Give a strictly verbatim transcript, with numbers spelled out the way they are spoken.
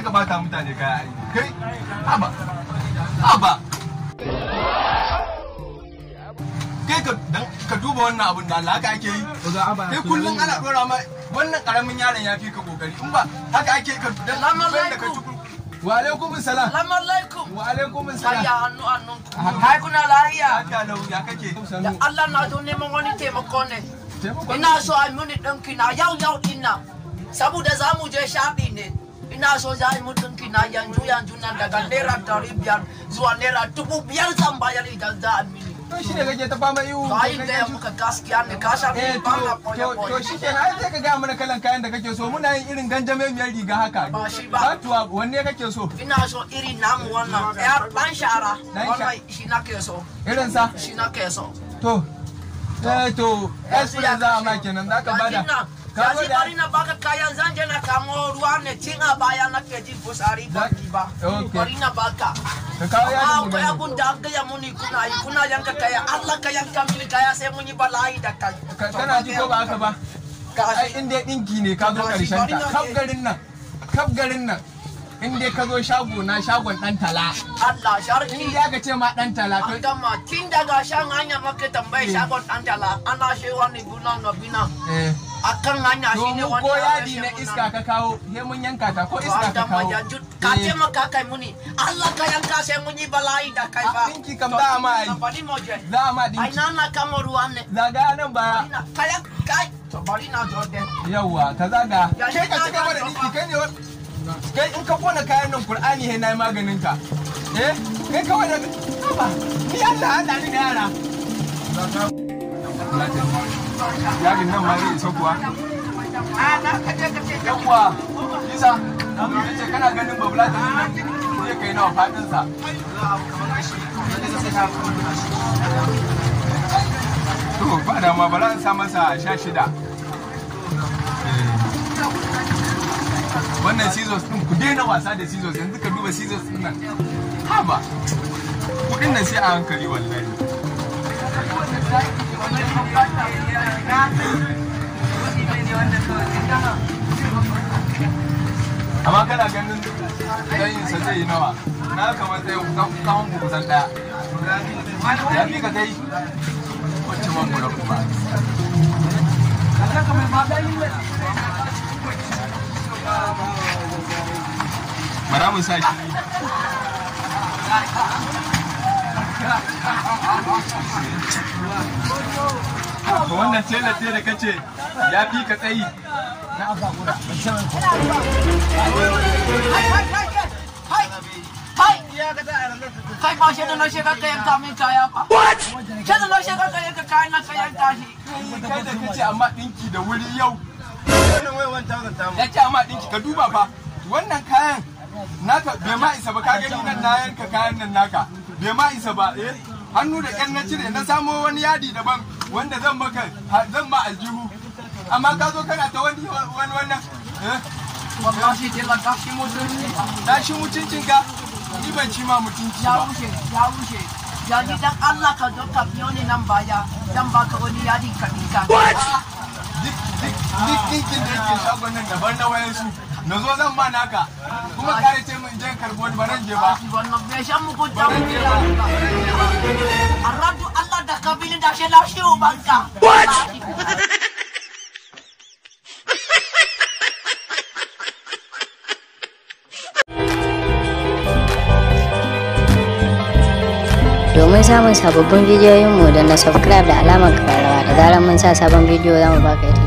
ka bata mutane kaya ai. Kai haba. Haba. Kai ka dan ka duba wannan abun da Allah haka ake yi. Kai kullun ana dora ma wannan karamin yaron ya fi ka kokari. In ba haka ake ka dan da ka tuku. Wa alaikum salam. Assalamu alaikum. Wa alaikum salam. Ya hannu hannun. Hai kuna lafiya. Haka lau ya kake. Da Allah na zo neman wani taimako ne. Ina so a muni ɗinki na yau yau ina. Saboda za mu je shaɗi ne. Ina so za a yi mu ɗinki na yanzu yanzu nan daga naira ɗari biyar zuwa naira dubu biyar zan bayar idan za a mini. To shi ne kake ta fama ihu. Ba yi gaya muka gaskiya ne ka sha Eh ba na to to shi kenan ai sai ka ga mana kalan kayan da kake so muna yin irin ganjame miyar riga haka. Ba shi ba. Fatuwa wanne kake so? Ina so iri namu wannan ɗaya ɗan shara. Wannan shi na ke so. Irin sa? Shi na ke so. To eh to express za a ma kenan za ka bada. Ka zo bari na baka kayan zan je na kamo ruwa ne cin a baya na ke jin fusari ba ki ba. Bari na baka. Ka kawo yadin da abun da aka ya muni kuna yi kuna yanka kaya Allah ka yanka mini kaya sai mun yi bala'i da kai. Kana ji ko ba haka ba? Ai in dai dinki ne ka zo karshen ta. Kaf garin nan. Kaf garin nan. In dai ka zo shago na shagon dan tala. Allah sharki. In dai aka ce ma dan tala to gama tun daga shan hanya maka tambaye shagon dan tala ana she wani buna na bina. Eh. Akan hanya shine wani ko yadi na iska ka kawo sai mun yanka ta ko iska ka kawo. Ka ce maka kai muni Allah ka yanka sai mun yi bala'i da kai ba. Dinki kam za a ma ai. Za a ma dinki. Ai na na kama ruwan ne. Zaga nan baya. Kayan kai. To bari na zo den. Yawwa ka zaga. Kai ka cika mana dinki kai ne kai in ka kona kayan nan Qur'ani he nayi maganin ka. Eh kai kawai da ba ni Allah hada ni da yara. Yarin nan ma zai isa kuwa. A na kace kace yawwa Isa yace kana ganin babula da nan zai kai nawa fadin sa. To ba da ma bala an sa masa sha shida. Wannan scissors din ku daina wasa da scissors yanzu ka duba scissors din nan. Haba. Kudin nan sai a hankali wallahi. Amma kana ganin tsayin sa zai yi nawa? Na kamar zai kawon ku kusan daya. Ya fi ka dai wacce man gura kuma. Bara mu sa shi. Wannan tela-tela da kace ya fi ka tsayi. Na aka gura. Kai ba shi da na shiga kayan kamin kaya ba. What? Shi da na shiga kayan ka kayan na kayan tashi. Kai da kace amma dinki da wuri yau. Ya ce amma dinki ka duba fa. Wannan kayan naka bai ma isa ba ka gani nan na yanka kayan nan naka. Bai ma isa ba eh. Hannu da ƙyan na cire na samo wani yadi daban wanda zan maka zan ma aljihu. Amma ka zo kana ta wani wani wannan eh. Wallahi dai la kashi mutunci. Tashi mutuncin ka. Ni ban ci ma mutunci ba. Ya wuce, ya wuce. Ya ni dan Allah ka zo ka biyo ni nan baya. Dan baka wani yadi ka dinka. What? Dik dik dik dinkin da yake shagon nan daban na wayan su. Na zo zan ma naka. Kuma ka ce min je karbo wani baran je ba. Wannan bai shan mu kun ta mu ya. Aradu Allah da kabilin da shi lashi ubanka. What? Domin samun sababbin bidiyoyinmu da na subscribe da alamar kararrawa da zarar mun sa sabon bidiyo za mu baka ita.